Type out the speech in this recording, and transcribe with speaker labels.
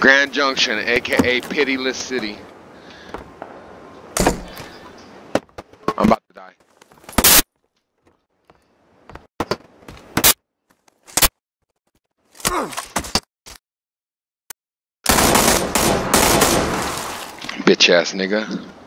Speaker 1: Grand Junction, aka Pitiless City. I'm about to die. Bitch ass nigga.